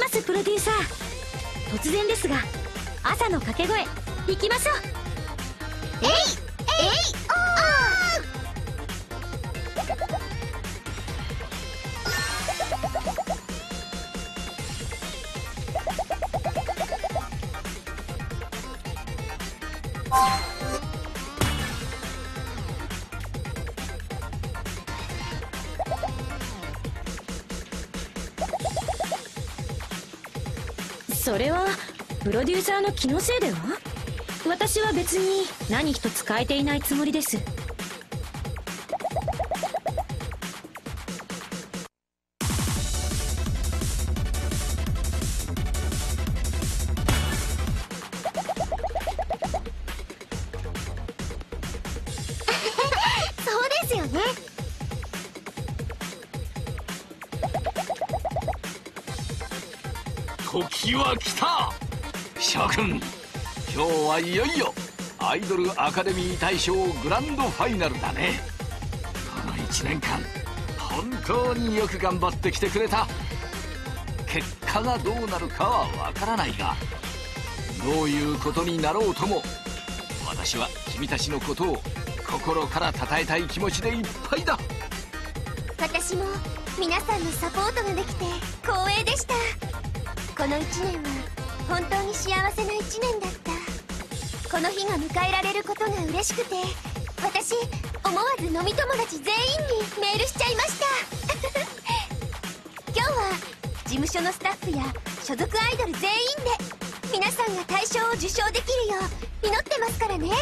ますプロデューサー。突然ですが朝の掛け声いきましょう。 えいえいおそれはプロデューサーの気のせいでは。私は別に何一つ変えていないつもりです。 そうですよね。 時は来た。諸君、今日はいよいよアイドルアカデミー大賞グランドファイナルだね。この1年間本当によく頑張ってきてくれた。結果がどうなるかはわからないが、どういうことになろうとも私は君たちのことを心から称えたい気持ちでいっぱいだ。 私も皆さんのサポートができて光栄でした。この1年は本当に幸せな1年だった。この日が迎えられることが嬉しくて、私思わず飲み友達全員にメールしちゃいました今日は事務所のスタッフや所属アイドル全員で皆さんが大賞を受賞できるよう祈ってますからね。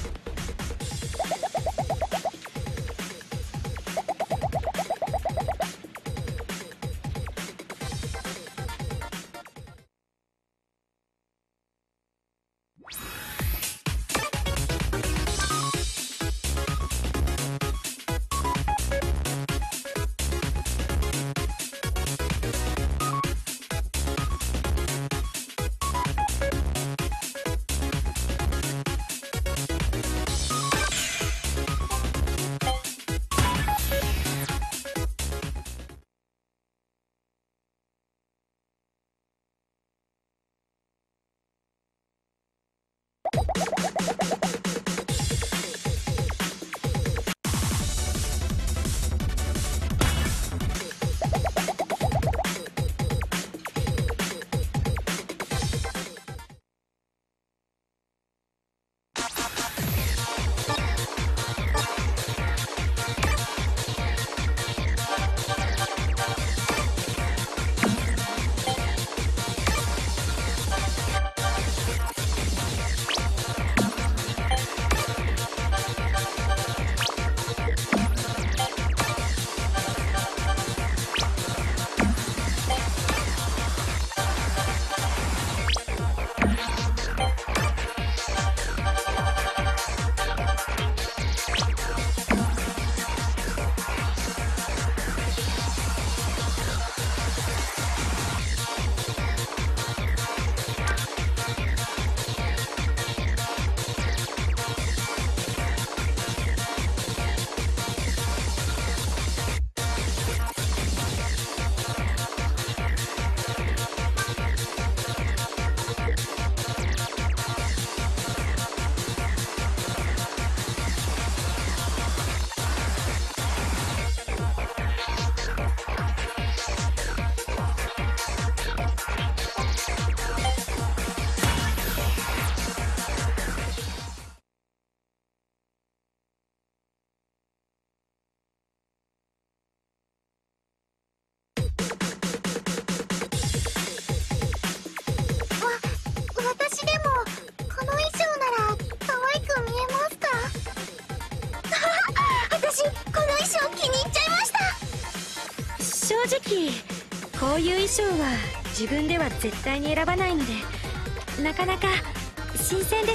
こういう衣装は自分では絶対に選ばないので、なかなか新鮮です。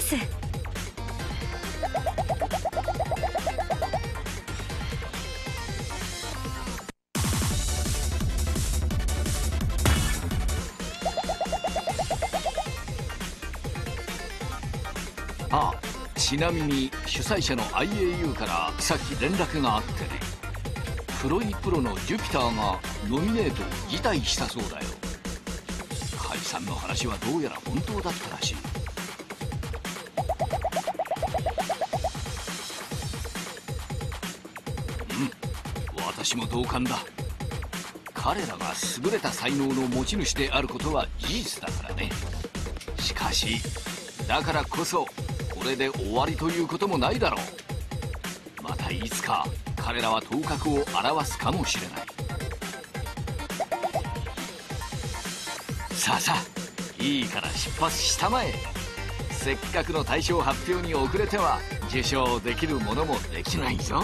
あ、ちなみに主催者の IAU からさっき連絡があってね、プロイプロのジュピターがノミネートを辞退したそうだよ。 さんの話はどうやら本当だったらしい。私も同感だ。彼らが優れた才能の持ち主であることは事実だからね。しかしだからこそこれで終わりということもないだろう。またいつか彼らは頭角を現すかもしれない。さあさあ、いいから出発したまえ。せっかくの大賞発表に遅れては受賞できるものもできないぞ。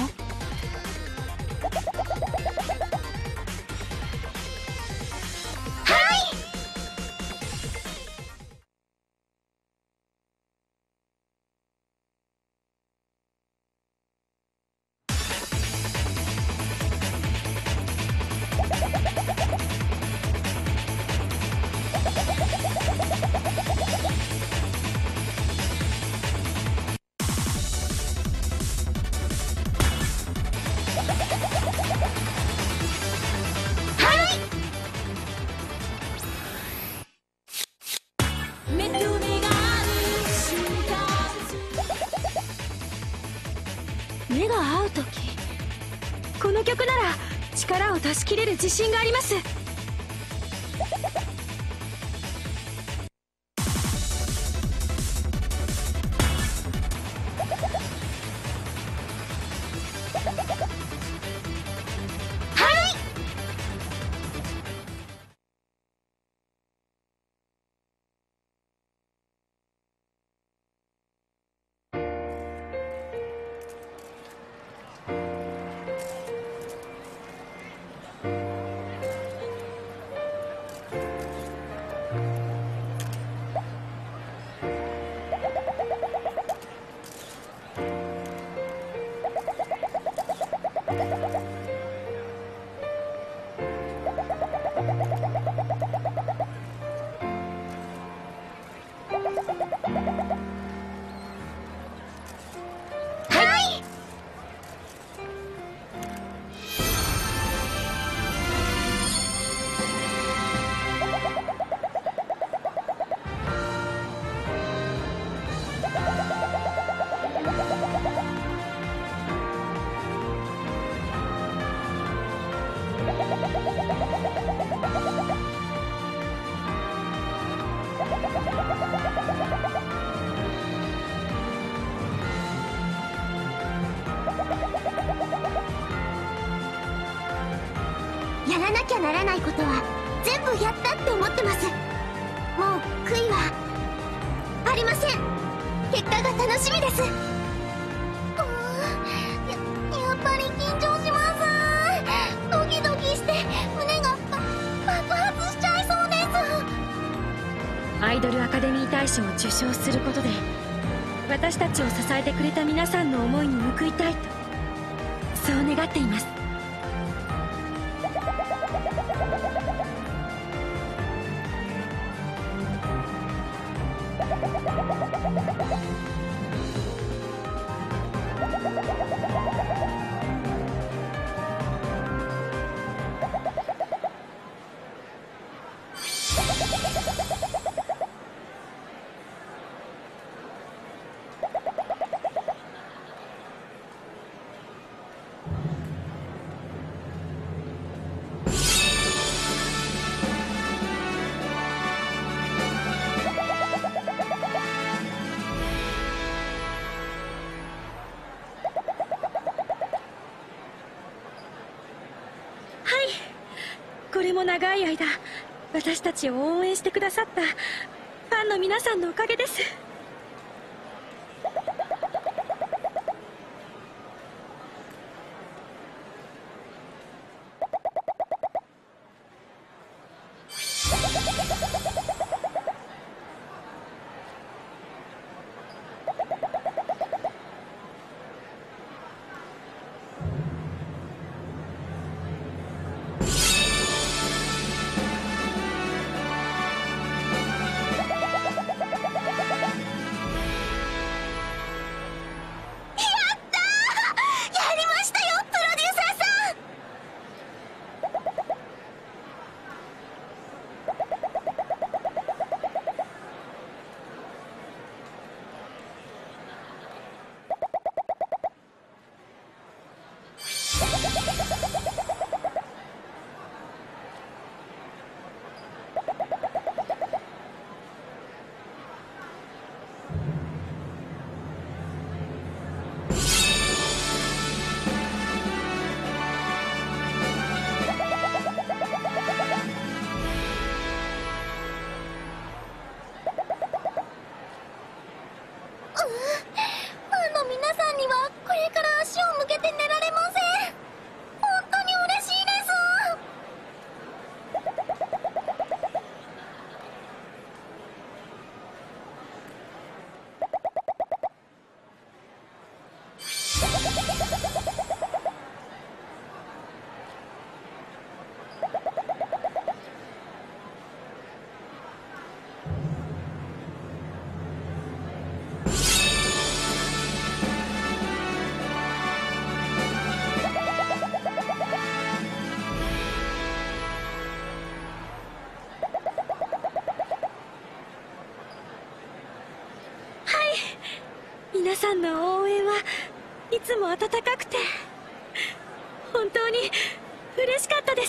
目が合う時、この曲なら力を出し切れる自信があります。 やらなきゃならないことは全部やったって思ってます。もう悔いはありません。結果が楽しみです。やっぱり緊張します。ドキドキして胸が爆発しちゃいそうです。 アイドルアカデミー大賞を受賞することで私たちを支えてくれた皆さんの思いに報いたいと、そう願っています。これも長い間私たちを応援してくださったファンの皆さんのおかげです。 皆さんの応援はいつも温かくて本当に嬉しかったです。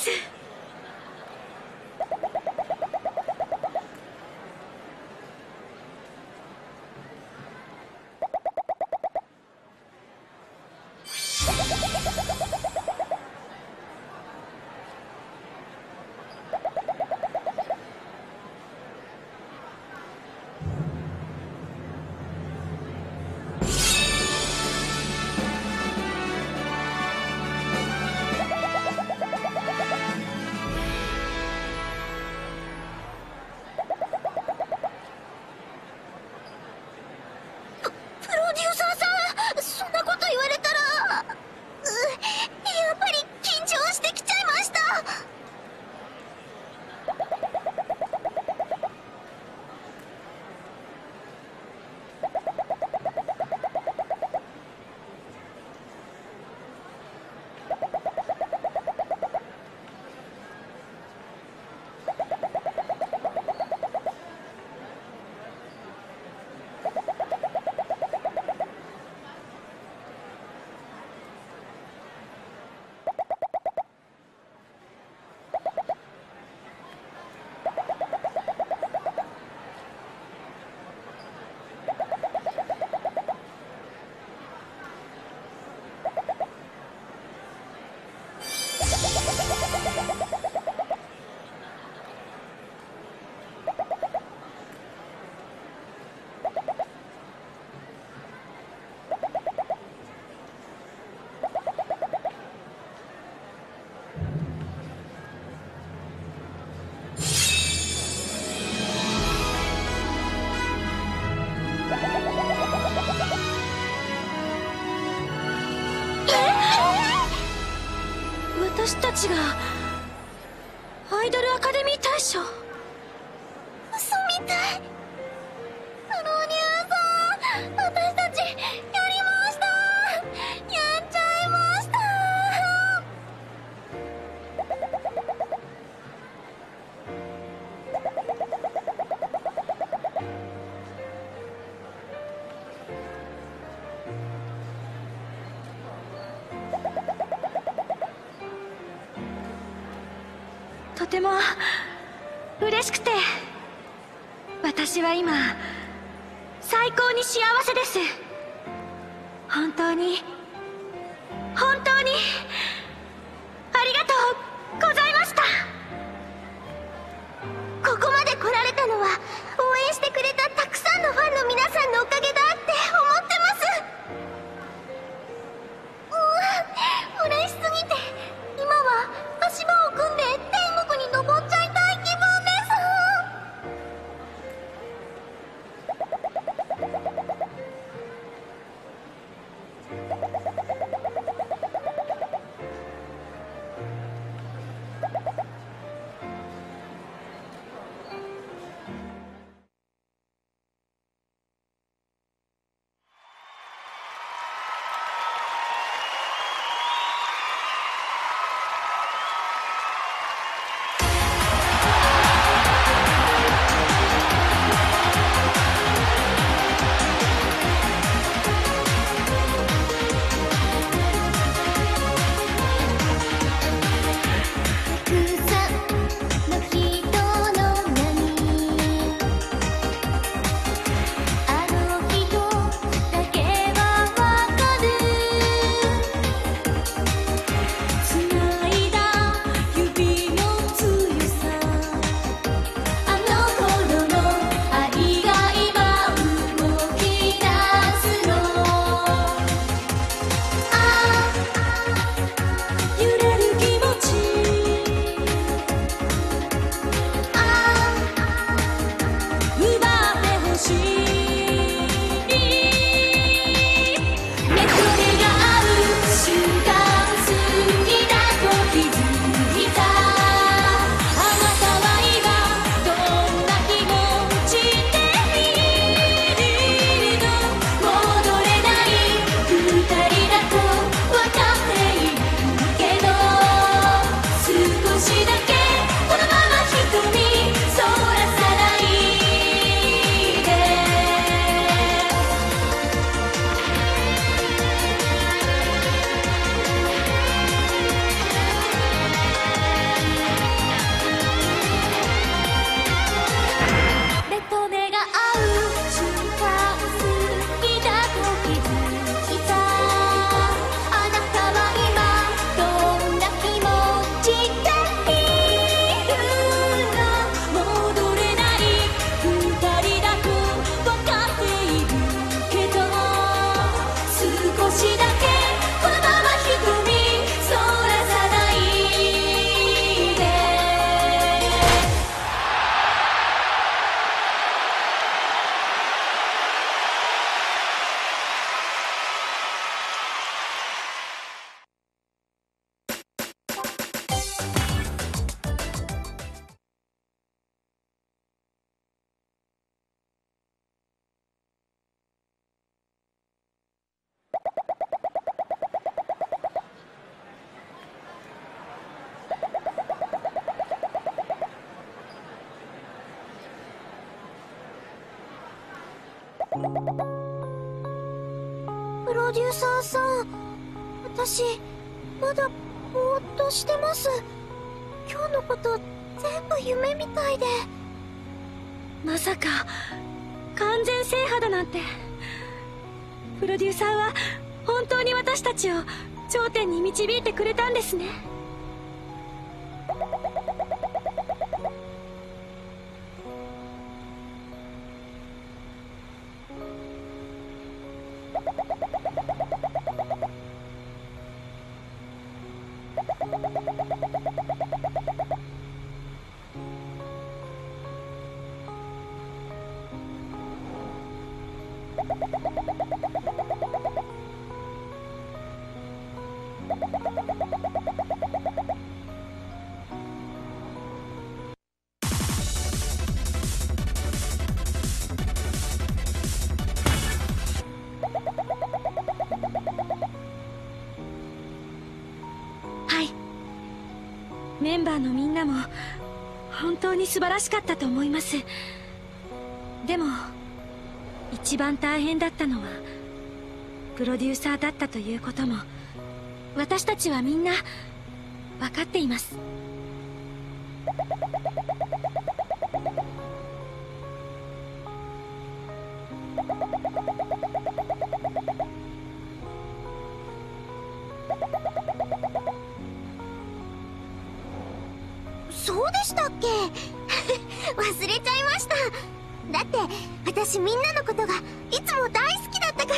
私たちがアイドルアカデミー大賞。 嘘みたい。プロデューサー、私たちやりました。やっちゃいました。 とても嬉しくて、私は今最高に幸せです。本当に本当にありがとうございました。 ここまで来られたのは応援してくれたたくさんのファンの皆さんのおかげだって思ってます。嬉しすぎて今は足場を組んで天国に登っちゃいたい気分です。 プロデューサーさん、私まだぼーっとしてます。今日のこと全部夢みたいで。 まさか完全制覇だなんて。プロデューサーは本当に私たちを頂点に導いてくれたんですね。はい、メンバーのみんなも本当に素晴らしかったと思います。でも一番大変だったのはプロデューサーだったということも私たちはみんな分かっています。 そうでしたっけ忘れちゃいました。だって私みんなのことがいつも大好きだったから。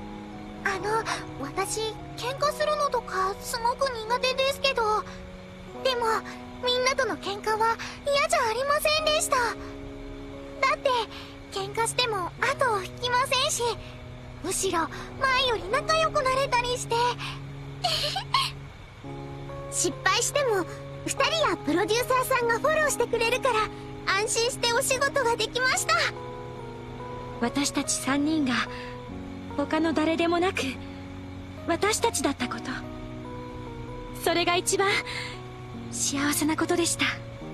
私喧嘩するのとかすごく苦手ですけど、でもみんなとの喧嘩は嫌じゃありませんでした。だって喧嘩しても後を引きませんし、むしろ前より仲良くなれたりして失敗しても2人やプロデューサーさんがフォローしてくれるから安心してお仕事ができました。 私たち3人が他の誰でもなく私たちだったこと、それが一番幸せなことでした。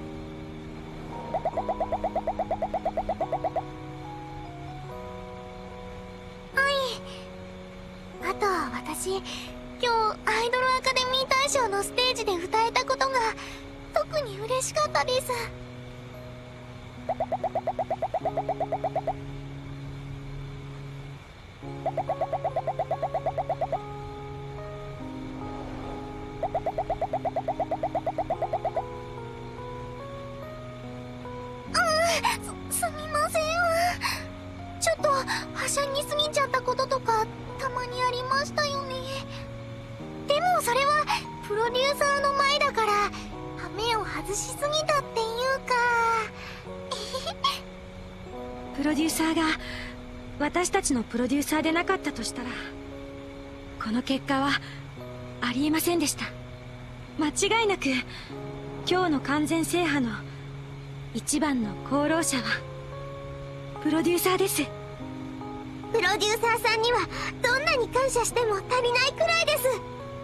あとは私、今日アイドルアカデミー大賞のステージで歌えたことが特に嬉しかったです。すみません。ちょっとはしゃぎすぎちゃったこととかたまにありましたよね。でもそれはプロデューサーの前だから羽目を外しすぎたっていうかプロデューサーが私たちのプロデューサーでなかったとしたらこの結果はありえませんでした。間違いなく今日の完全制覇の一番の功労者はプロデューサーです。 プロデューサーさんにはどんなに感謝しても足りないくらいです。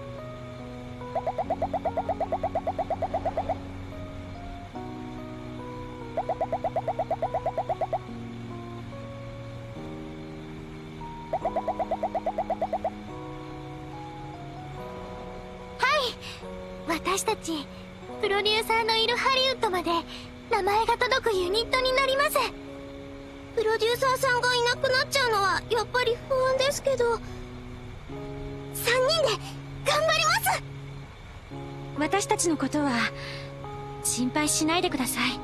私たちプロデューサーのいるハリウッドまで名前が届くユニットになります。プロデューサーさんがいなくなっちゃうのはやっぱり不安ですけど、3人で頑張ります。 私たちのことは心配しないでください。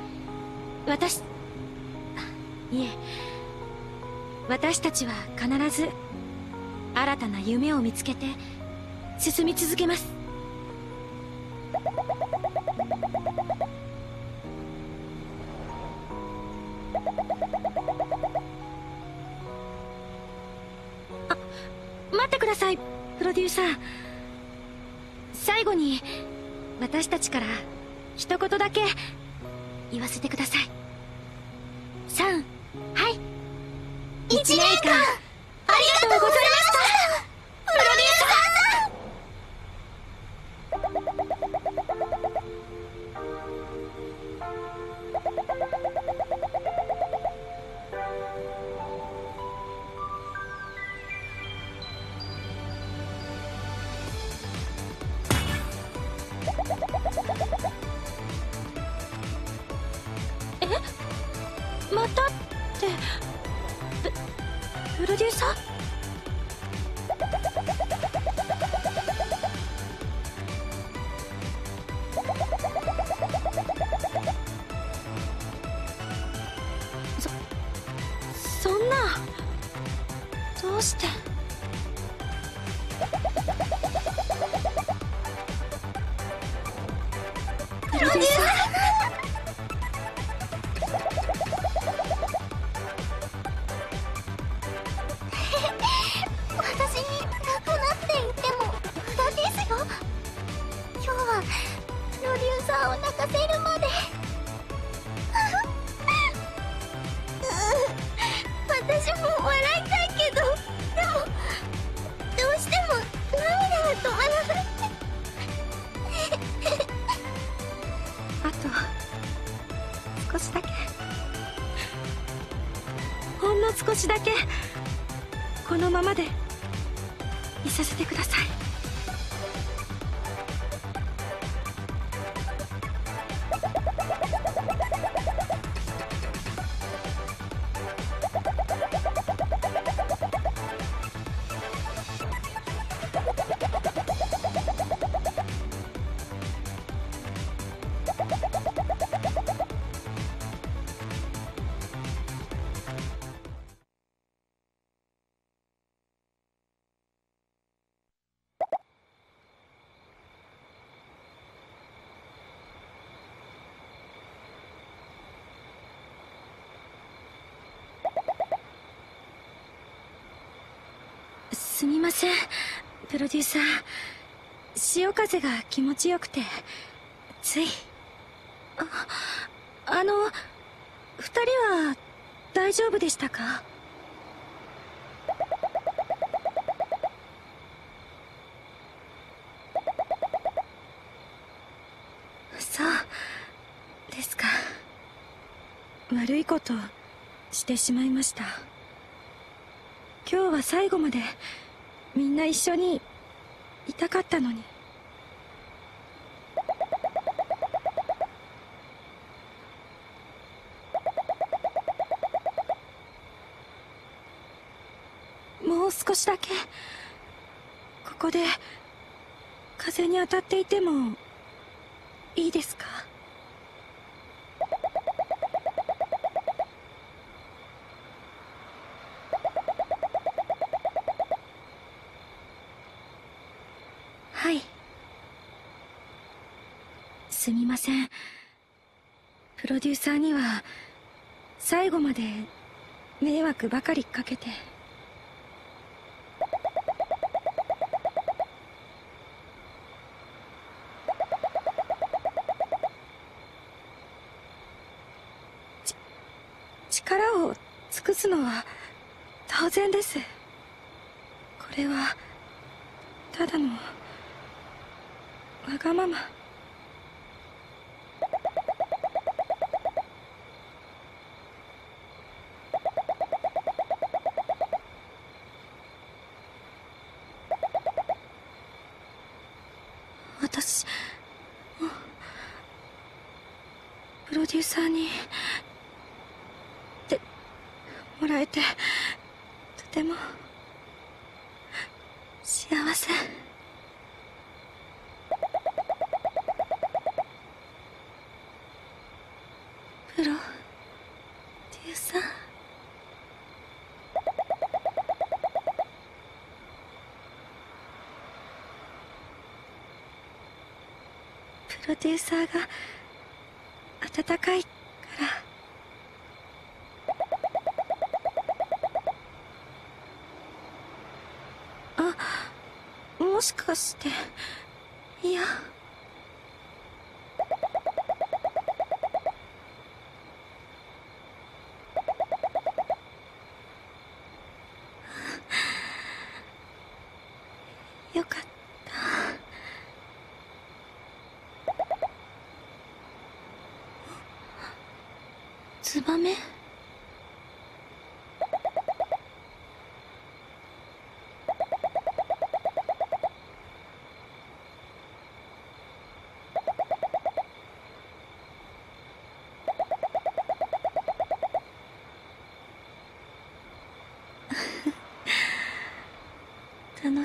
私たちは必ず新たな夢を見つけて進み続けます。待ってください、プロデューサー。最後に私たちから一言だけ言わせてください。3、はい。1年間ありがとうございました、プロデューサーさん。 またってプロデューサー？そんな、どうして？プロデューサー。 私に泣くなって言っても無駄ですよ。今日はプロデューサーを泣かせるまで私も笑いたいけど、でもどうしても涙が止まらないあと少しだけ、ほんの少しだけこのままでいさせてください。すみません、プロデューサー。潮風が気持ちよくてつい。二人は大丈夫でしたか？そうですか。悪いことしてしまいました。今日は最後までみんな一緒にいたかったのに。もう少しだけここで風に当たっていてもいいですか？はい。すみません。プロデューサーには最後まで迷惑ばかりかけて。力を尽くすのは当然です。これはただのわがまま。私もプロデューサーにってもらえてとても幸せ。プロデューサー。プロデューサーが温かいから。もしかして、いや。よかった。ツバメ？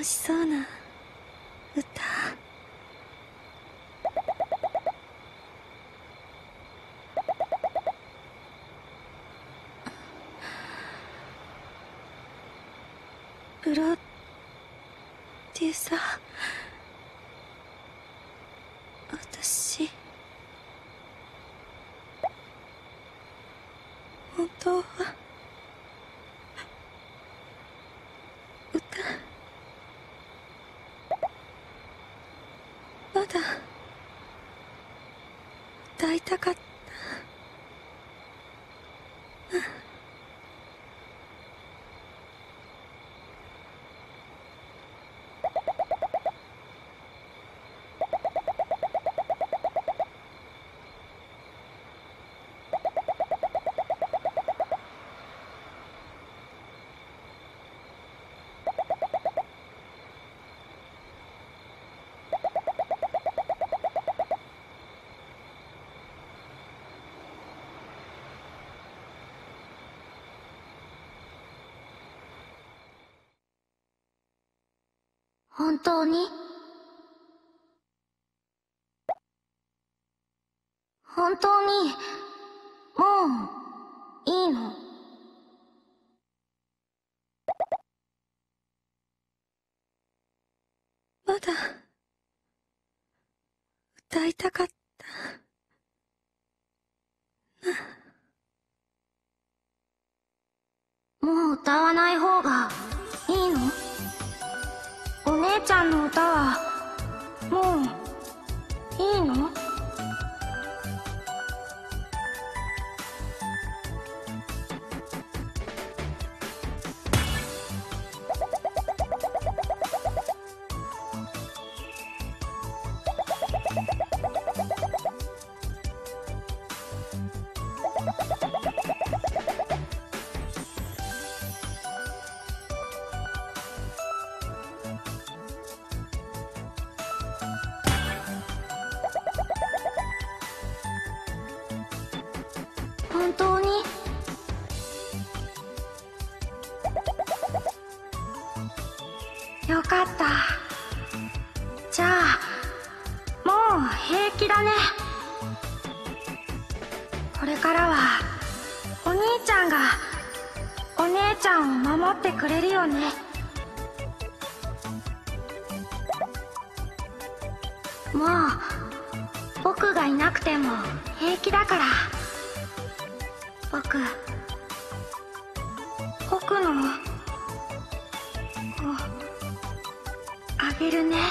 楽しそうな歌。プロデューサー、私本当はまだ歌いたかった。 本当に？本当にもういいの？ まだ歌いたかった。 もう歌わない方がいいの？お姉ちゃんの歌はもういいの？本当に？ よかった。じゃあもう平気だね。これからはお兄ちゃんがお姉ちゃんを守ってくれるよね。もう僕がいなくても平気だから。僕のをあげるね。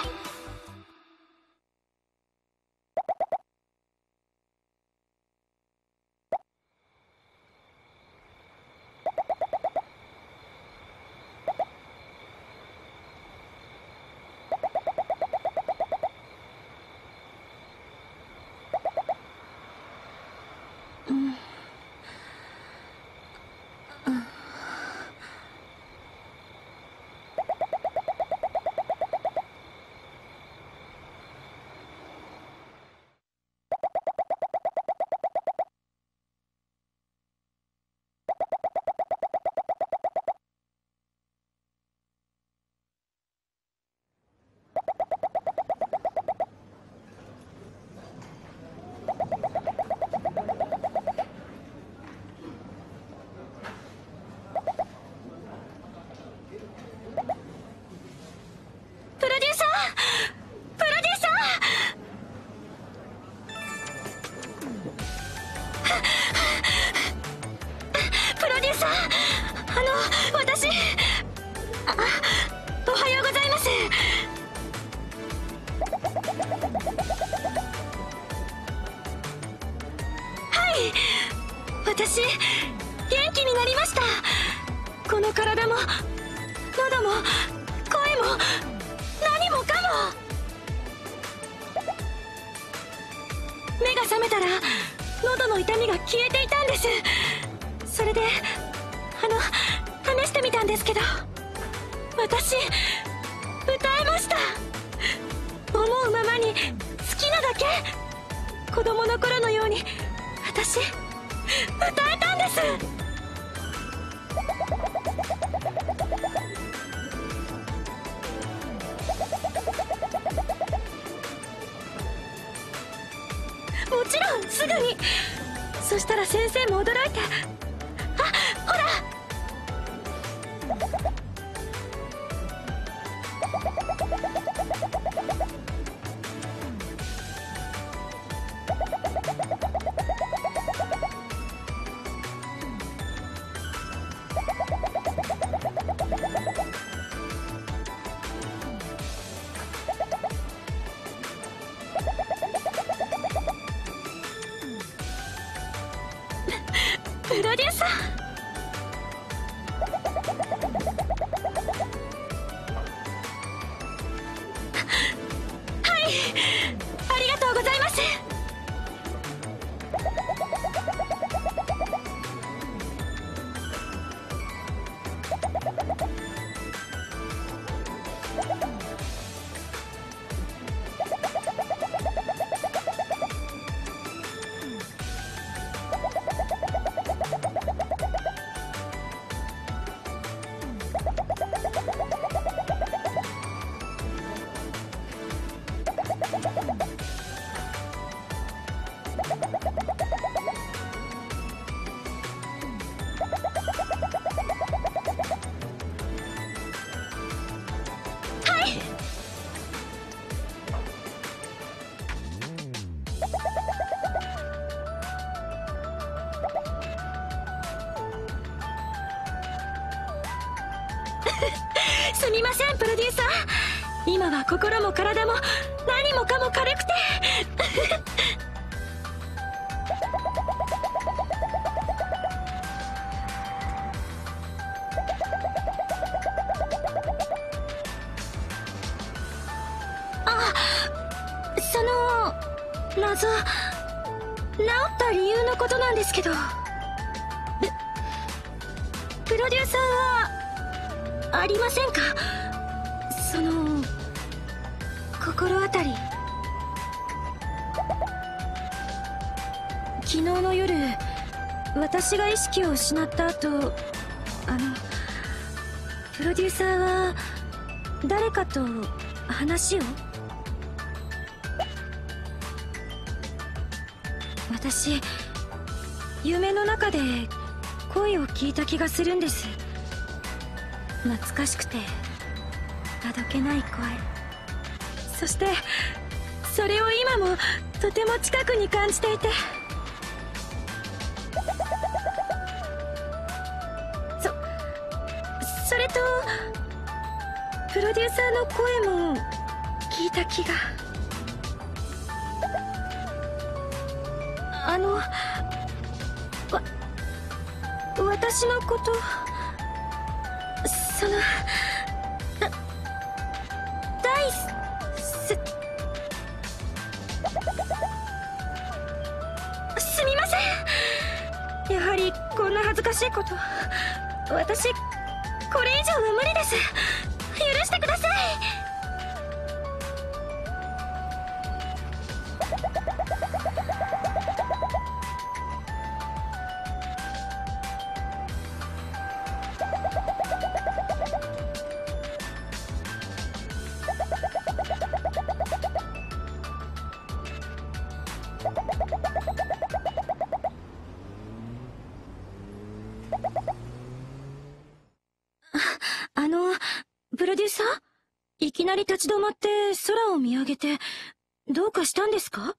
私元気になりました。この体も喉も声も何もかも。目が覚めたら喉の痛みが消えていたんです。それで試してみたんですけど、私歌えました。思うままに好きなだけ、子供の頃のように私歌えたんです。 すぐに。そしたら先生も驚いて、あ、ほら。プロデューサー。はい、ありがとうございます。すみません、プロデューサー。今は心も体も何もかも軽くてあ、その謎、治った理由のことなんですけど、プロデューサーはありませんか？その心当たり。昨日の夜、私が意識を失った後、プロデューサーは誰かと話を。私、夢の中で声を聞いた気がするんです。懐かしくてあどけない声。そしてそれを今もとても近くに感じていて、それとプロデューサーの声も聞いた気が。私のこと、そのすみません。やはりこんな恥ずかしいこと、私これ以上は無理です。許してください。プロデューサー、いきなり立ち止まって空を見上げてどうかしたんですか？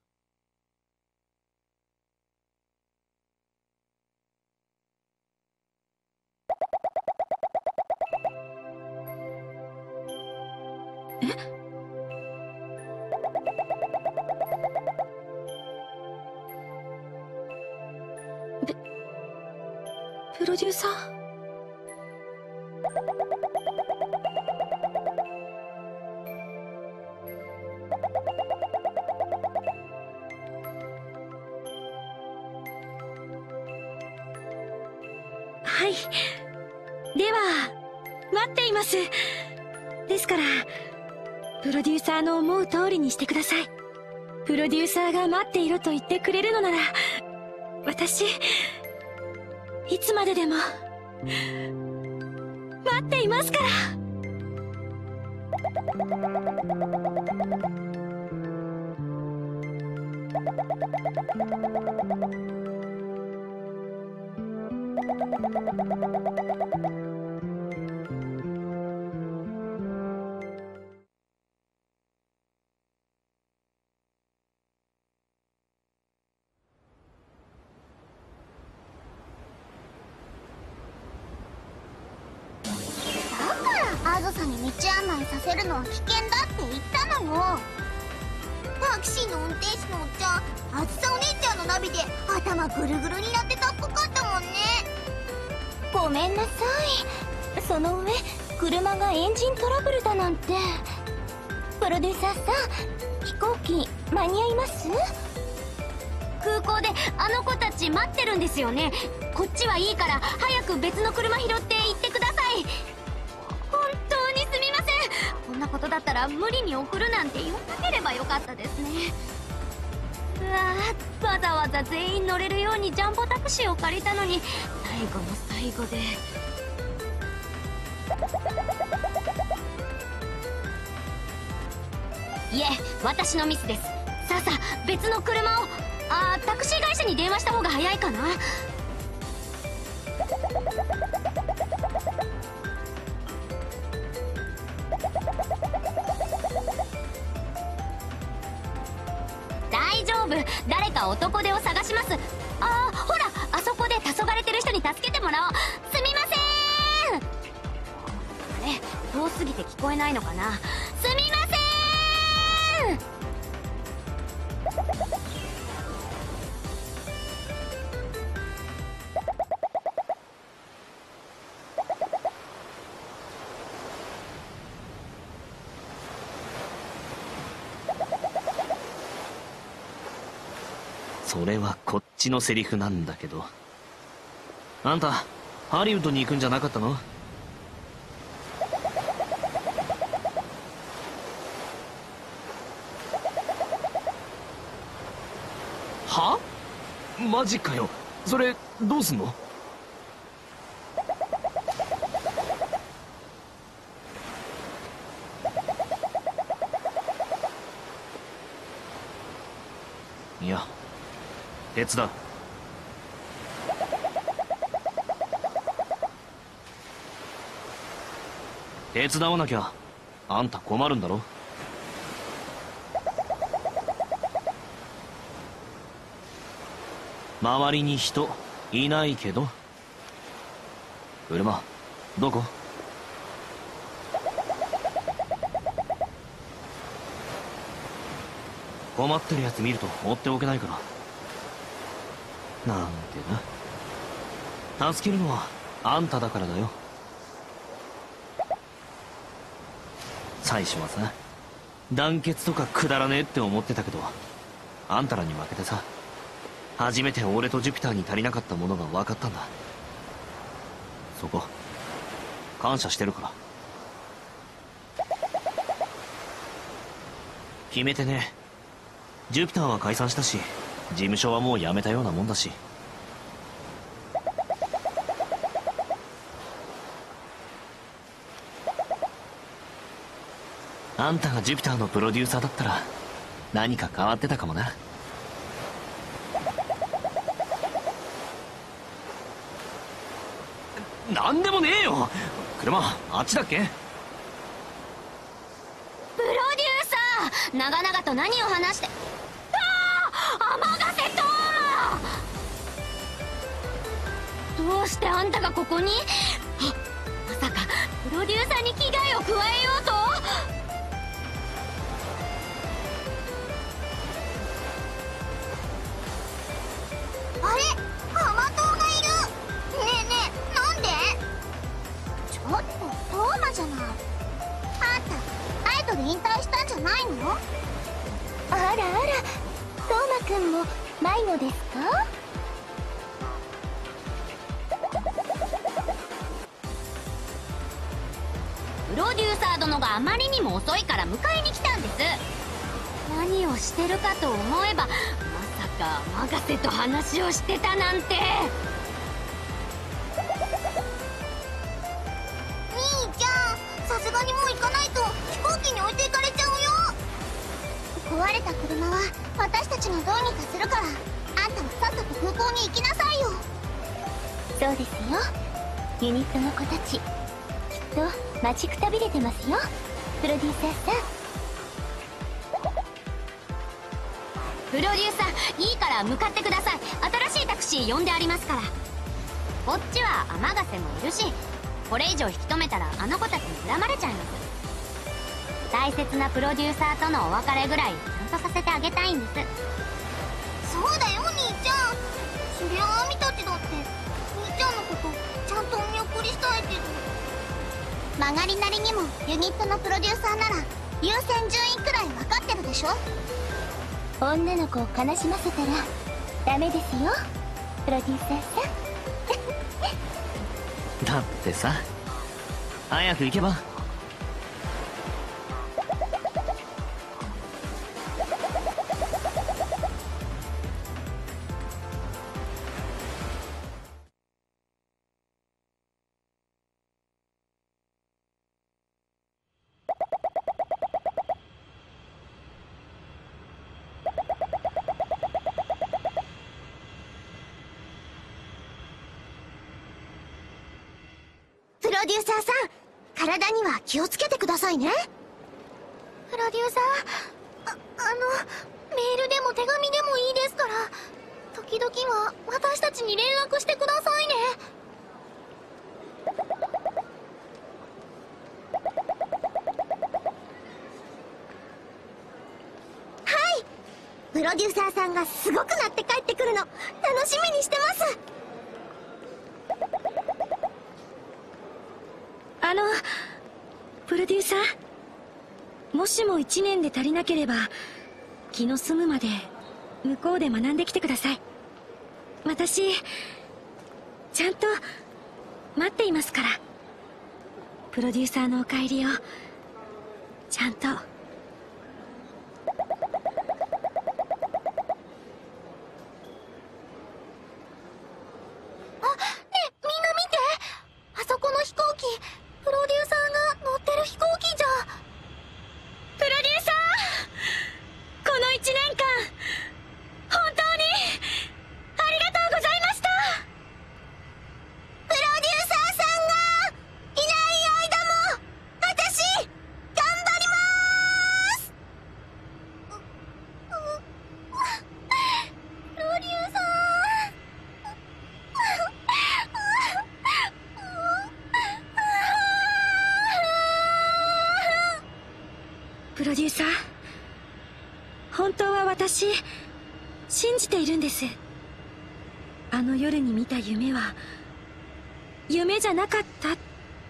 プロデューサー。はい。では、待っています。ですから、プロデューサーの思う通りにしてください。プロデューサーが待っていろと言ってくれるのなら、私、いつまででも、待っていますから。 あずさに道案内させるのは危険だって言ったのよ。タクシーの運転手のおっちゃん、あずさお姉ちゃんのナビで頭ぐるぐるになってたっぽかったもんね。 ごめんなさい。その上車がエンジントラブルだなんて。プロデューサーさん、飛行機間に合います？空港であの子たち待ってるんですよね。こっちはいいから早く別の車拾って行ってください。本当にすみません。こんなことだったら無理に送るなんて言わなければよかったですね。うわわざわざ全員乗れるようにジャンボタクシーを借りたのに最後の最後で。いえ、私のミスです。さあさあ別の車を。タクシー会社に電話した方が早いかな。大丈夫、誰か男手を探します。ほら、あそこで黄昏れてる人に助けてもらおう。すみません。あれ、遠すぎて聞こえないのかな。すみません。 それはこっちのセリフなんだけど。あんたハリウッドに行くんじゃなかったの？は？マジかよ。それどうすんの？いや、手伝う。手伝わなきゃあんた困るんだろ。周りに人いないけど。車どこ？困ってるやつ見ると放っておけないから。なんてな。助けるのはあんただからだよ。最初はさ、団結とかくだらねえって思ってたけど、あんたらに負けてさ、初めて俺とジュピターに足りなかったものが分かったんだ。そこ感謝してるから。決めてね。ジュピターは解散したし、事務所はもう辞めたようなもんだし。あんたがジュピターのプロデューサーだったら何か変わってたかもな。なんでもねえよ。車あっちだっけ？ プロデューサー、長々と何を話して。天ヶ瀬とどうしてあんたがここに？まさかプロデューサーに危害を加えようと？ あれ、浜藤がいる。ねえねえ、なんで？ちょっとトーマじゃない。あんたアイドル引退したんじゃないの？ あらあら、トーマくんも迷子ですか？プロデューサー殿があまりにも遅いから迎えに来たんです。何をしてるかと思えば、まさか天ヶ瀬と話をしてたなんて。 兄ちゃん、さすがにもう行かないと飛行機に置いていかれちゃうよ。 壊れた車は私たちがどうにかするから、あんたはさっさと空港に行きなさいよ。そうですよ、ユニットの子たち、きっと待ちくたびれてますよ、プロデューサーさん。 プロデューサー、いいから向かってください。新しいタクシー呼んでありますから。こっちは天ヶ瀬もいるし、これ以上引き止めたらあの子たちに恨まれちゃいます。大切なプロデューサーとのお別れぐらいちゃんとさせてあげたいんです。 そうだよ兄ちゃん、そりゃあみたちだって兄ちゃんのことちゃんとお見送りしたいけど。曲がりなりにもユニットのプロデューサーなら優先順位くらい分かってるでしょ。女の子を悲しませたらダメですよ、プロデューサーさん。 だってさ、早く行けば。 プロデューサーさん、体には気をつけてくださいね。プロデューサー、メールでも手紙でもいいですから、時々は私たちに連絡してくださいね。はい、プロデューサーさんがすごくなって帰ってくるの楽しみにしてます。 プロデューサー、もしも1年で足りなければ気の済むまで向こうで学んできてください。私ちゃんと待っていますから。プロデューサーのお帰りをちゃんと。プロデューサー、本当は私信じているんです。あの夜に見た夢は夢じゃなかったって。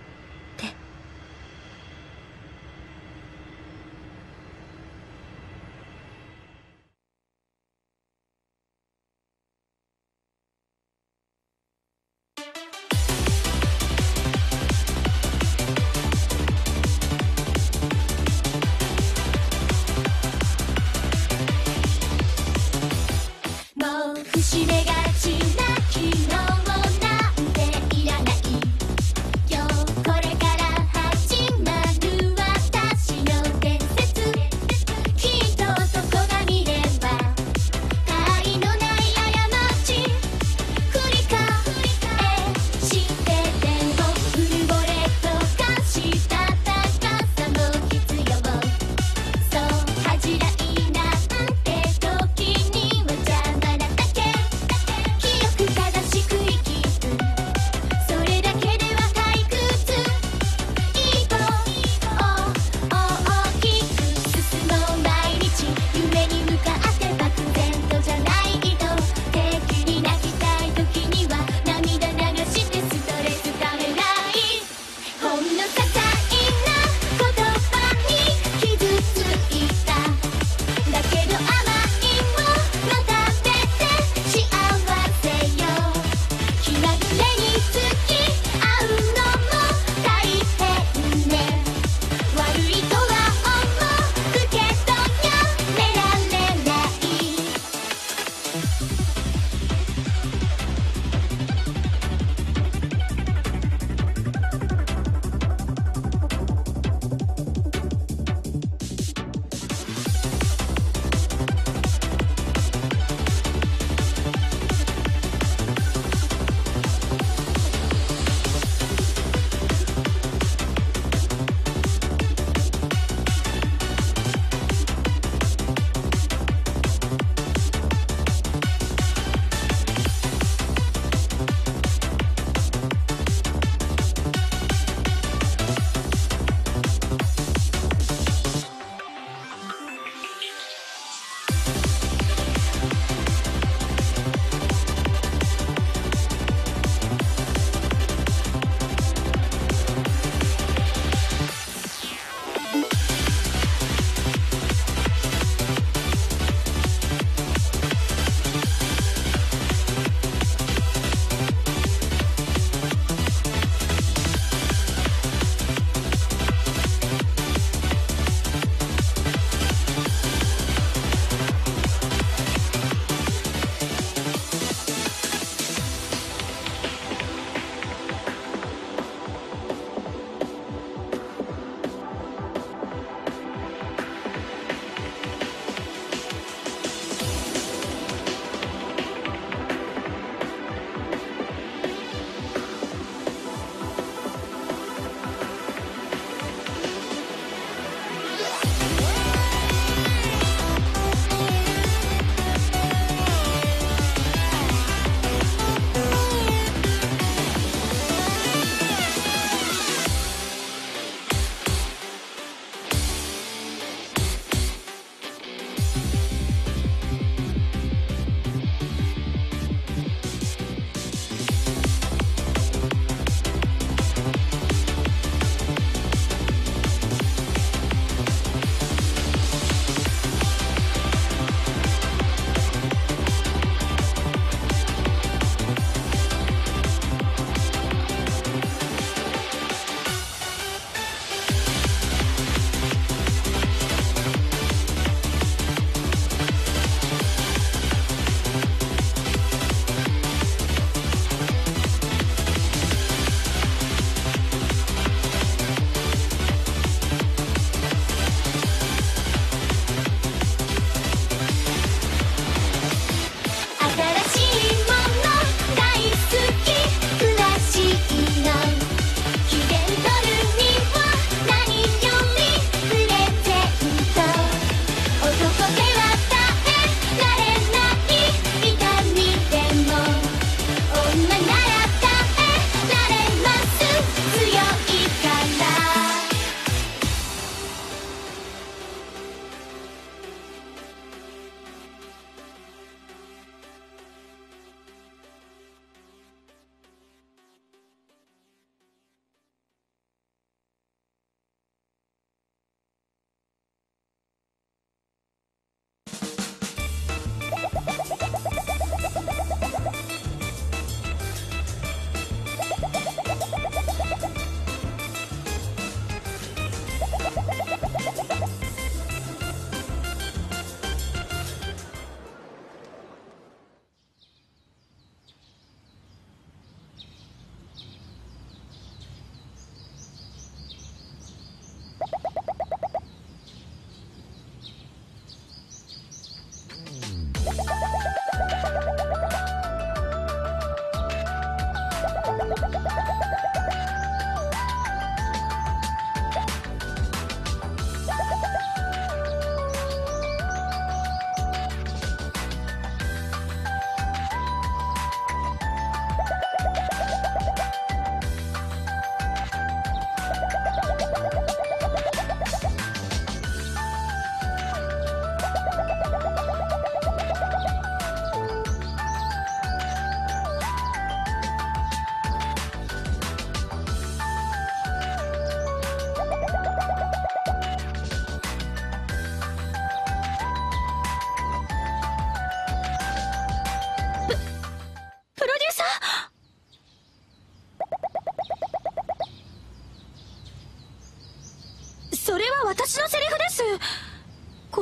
節目がちな昨日なんていらない。今日これから始まる私の伝説。きっとそこが見れば他のない過ち繰り返してでもうぬぼれとかした高さも必要。そう恥じらいなんて時には邪魔なだけ。記憶正し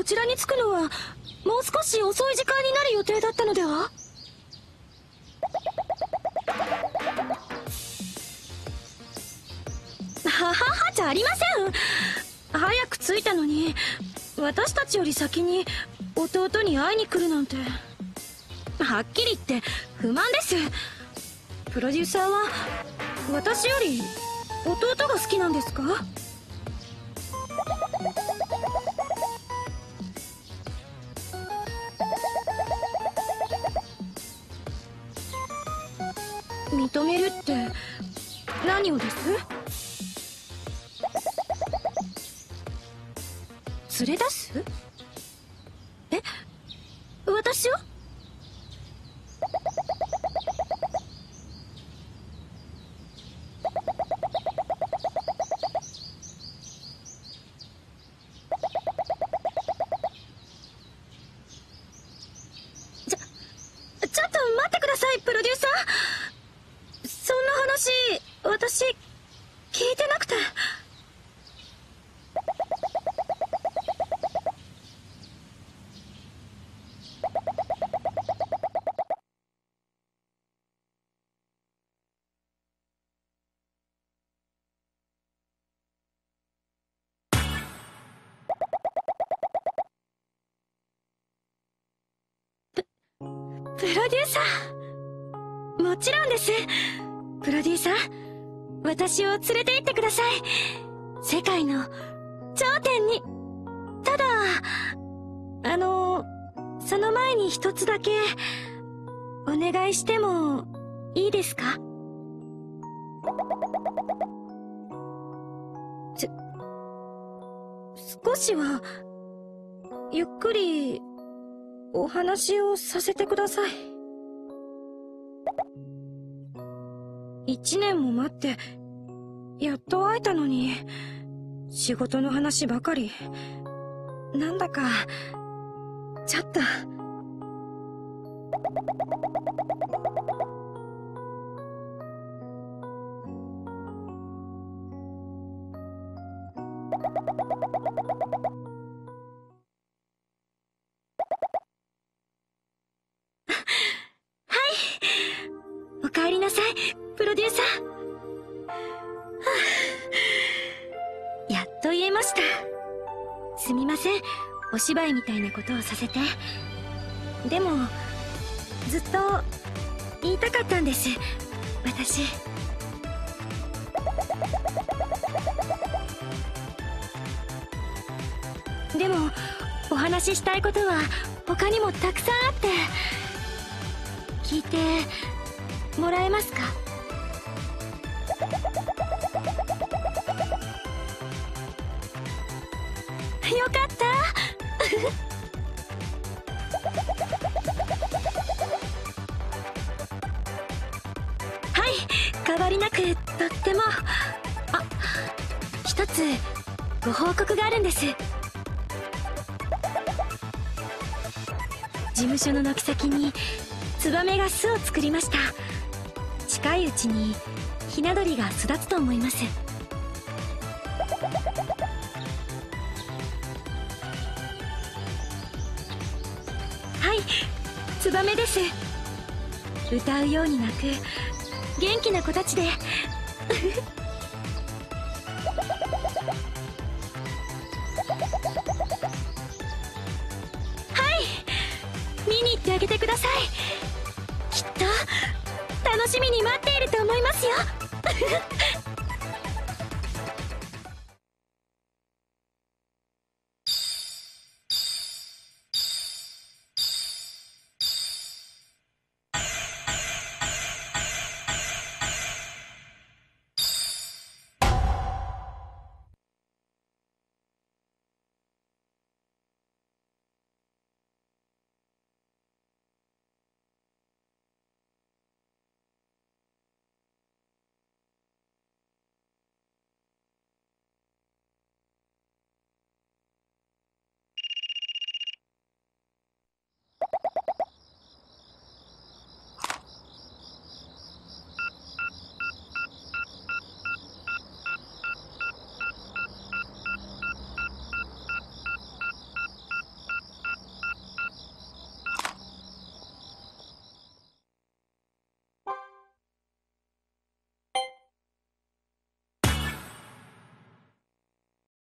こちらに着くのはもう少し遅い時間になる予定だったのでは？はははじゃありません。早く着いたのに私たちより先に弟に会いに来るなんて、はっきり言って不満です。プロデューサーは私より弟が好きなんですか？認めるって何をです？連れ出す？え、私を？ちょっと待ってください、プロデューサー。そんな話私聞いてなくて。プロデューサー、もちろんです。プロデューサー、私を連れて行ってください。世界の頂点に。ただその前に一つだけお願いしてもいいですか？少しはゆっくりお話をさせてください。1年も待ってやっと会えたのに、仕事の話ばかり。なんだかちょっと。おかえりなさい、プロデューサー。やっと言えました。すみません、お芝居みたいなことをさせて。でもずっと言いたかったんです、私。でもお話ししたいことは他にもたくさんあって。聞いてもらえますか？よかったはい、変わりなくとっても。一つご報告があるんです。事務所の軒先にツバメが巣を作りました。近いうちにひな鳥が巣立つと思います。はい、ツバメです。歌うように鳴く元気な子たちで。はい、見に行ってあげてください。きっと楽しみに待っていると思いますよ。